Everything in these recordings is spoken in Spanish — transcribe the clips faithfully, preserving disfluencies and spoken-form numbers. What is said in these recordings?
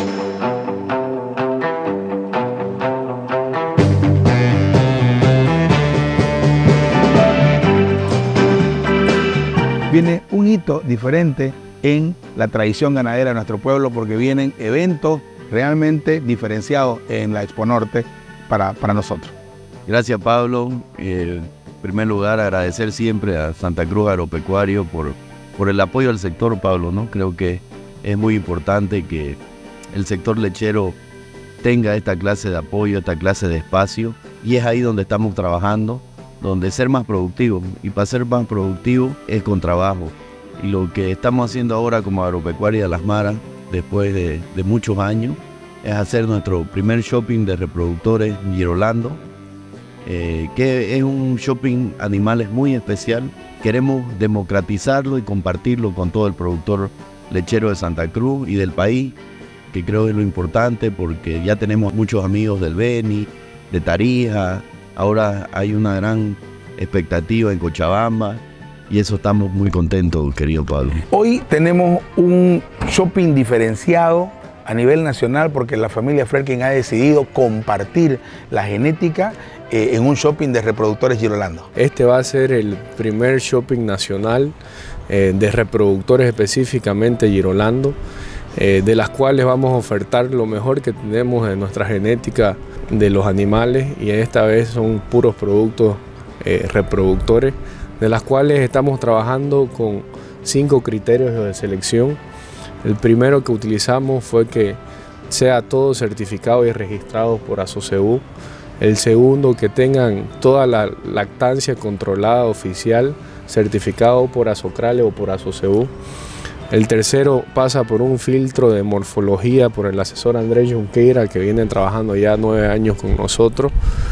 Viene un hito diferente en la tradición ganadera de nuestro pueblo, porque vienen eventos realmente diferenciados en la Expo Norte para, para nosotros. Gracias, Pablo. Eh, en primer lugar, agradecer siempre a Santa Cruz Agropecuario por, por el apoyo al sector, Pablo, ¿no? Creo que es muy importante que el sector lechero tenga esta clase de apoyo, esta clase de espacio, y es ahí donde estamos trabajando, donde ser más productivo, y para ser más productivo es con trabajo. Y lo que estamos haciendo ahora como Agropecuaria de Las Maras, después de, de muchos años, es hacer nuestro primer shopping de reproductores en Girolando, eh, que es un shopping animales muy especial. Queremos democratizarlo y compartirlo con todo el productor lechero de Santa Cruz y del país, que creo es lo importante, porque ya tenemos muchos amigos del Beni, de Tarija. Ahora hay una gran expectativa en Cochabamba y eso estamos muy contentos, querido Pablo. Hoy tenemos un shopping diferenciado a nivel nacional porque la familia Fredkin ha decidido compartir la genética eh, en un shopping de reproductores Girolando. Este va a ser el primer shopping nacional eh, de reproductores específicamente Girolando, eh, de las cuales vamos a ofertar lo mejor que tenemos en nuestra genética de los animales, y esta vez son puros productos eh, reproductores, de las cuales estamos trabajando con cinco criterios de selección. El primero que utilizamos fue que sea todo certificado y registrado por Asocebú. El segundo, que tengan toda la lactancia controlada oficial, certificado por Asocrale o por Asocebú. El tercero pasa por un filtro de morfología por el asesor Andrés Junqueira, que viene trabajando ya nueve años con nosotros.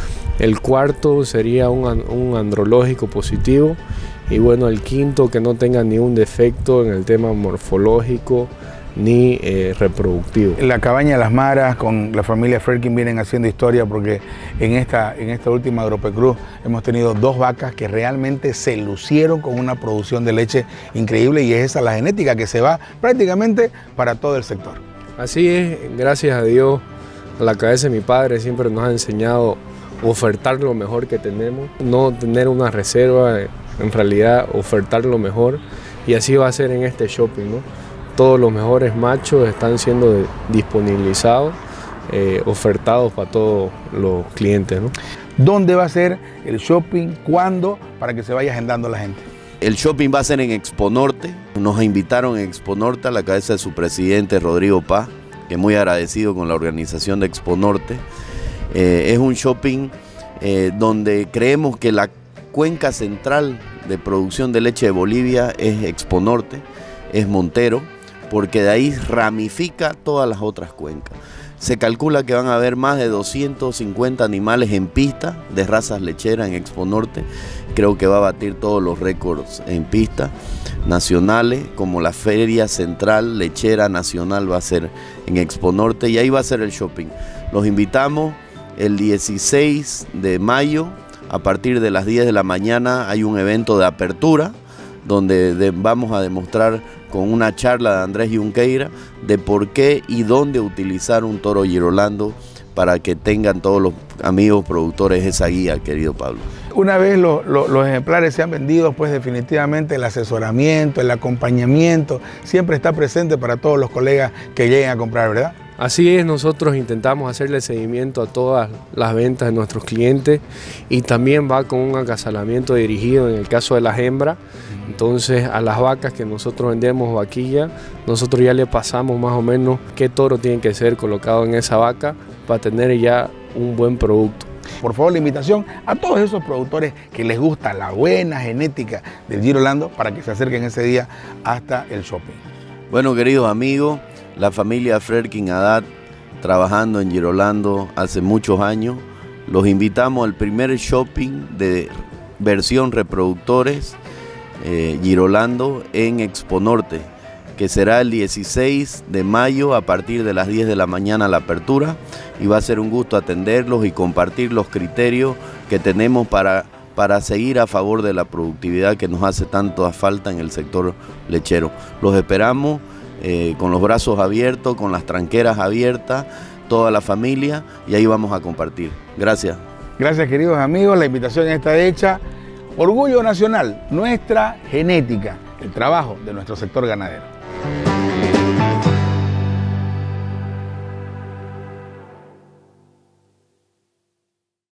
El cuarto sería un, un andrológico positivo. Y bueno, el quinto, que no tenga ni un defecto en el tema morfológico ni eh, reproductivo. En la cabaña de Las Maras con la familia Fredkin vienen haciendo historia, porque en esta, en esta última Agropecruz hemos tenido dos vacas que realmente se lucieron con una producción de leche increíble, y es esa la genética que se va prácticamente para todo el sector. Así es, gracias a Dios, a la cabeza de mi padre siempre nos ha enseñado a ofertar lo mejor que tenemos, no tener una reserva, en realidad ofertar lo mejor, y así va a ser en este shopping, ¿no? Todos los mejores machos están siendo disponibilizados, eh, ofertados para todos los clientes, ¿no? ¿Dónde va a ser el shopping? ¿Cuándo? Para que se vaya agendando la gente. El shopping va a ser en Expo Norte. Nos invitaron en Expo Norte a la cabeza de su presidente Rodrigo Paz, que es muy agradecido con la organización de Expo Norte. Eh, es un shopping eh, donde creemos que la cuenca central de producción de leche de Bolivia es Expo Norte, es Montero, porque de ahí ramifica todas las otras cuencas. Se calcula que van a haber más de doscientos cincuenta animales en pista de razas lecheras en Expo Norte. Creo que va a batir todos los récords en pista nacionales, como la Feria Central Lechera Nacional va a ser en Expo Norte, y ahí va a ser el shopping. Los invitamos el dieciséis de mayo, a partir de las diez de la mañana hay un evento de apertura, donde de, vamos a demostrar con una charla de Andrés Junqueira de por qué y dónde utilizar un toro Girolando, para que tengan todos los amigos productores esa guía, querido Pablo. Una vez lo, lo, los ejemplares sean vendidos, pues definitivamente el asesoramiento, el acompañamiento siempre está presente para todos los colegas que lleguen a comprar, ¿verdad? Así es, nosotros intentamos hacerle seguimiento a todas las ventas de nuestros clientes, y también va con un acasalamiento dirigido en el caso de las hembras. Entonces, a las vacas que nosotros vendemos vaquilla, nosotros ya le pasamos más o menos qué toro tiene que ser colocado en esa vaca para tener ya un buen producto. Por favor, la invitación a todos esos productores que les gusta la buena genética del Girolando, para que se acerquen ese día hasta el shopping. Bueno, queridos amigos, la familia Fredkin Haddad, trabajando en Girolando hace muchos años, los invitamos al primer shopping de versión reproductores eh, Girolando en Expo Norte, que será el dieciséis de mayo a partir de las diez de la mañana la apertura, y va a ser un gusto atenderlos y compartir los criterios que tenemos para, para seguir a favor de la productividad que nos hace tanta falta en el sector lechero. Los esperamos eh, con los brazos abiertos, con las tranqueras abiertas, toda la familia, y ahí vamos a compartir. Gracias. Gracias, queridos amigos, la invitación está hecha. Orgullo nacional, nuestra genética, el trabajo de nuestro sector ganadero.